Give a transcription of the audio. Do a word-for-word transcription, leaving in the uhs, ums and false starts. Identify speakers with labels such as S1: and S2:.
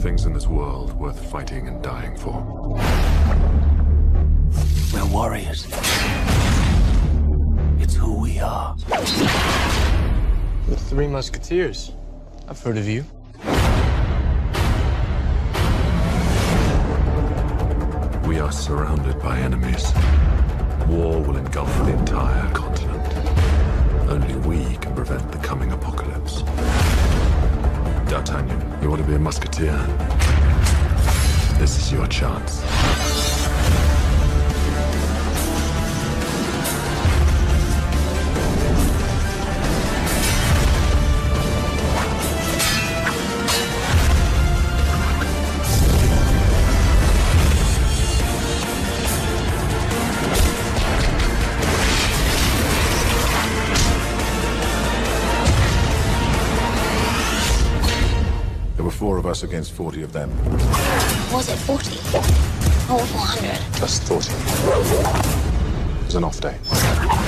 S1: things in this world worth fighting and dying for.
S2: We're warriors. It's who we are.
S3: The Three Musketeers. I've heard of you.
S1: We are surrounded by enemies. War will engulf the entire continent. Only we can prevent the coming apocalypse. D'Artagnan, you want to be a musketeer? This is your chance.
S4: There were four of us against forty of them.
S5: Was it forty? Or four hundred?
S4: Just forty. It was an off day.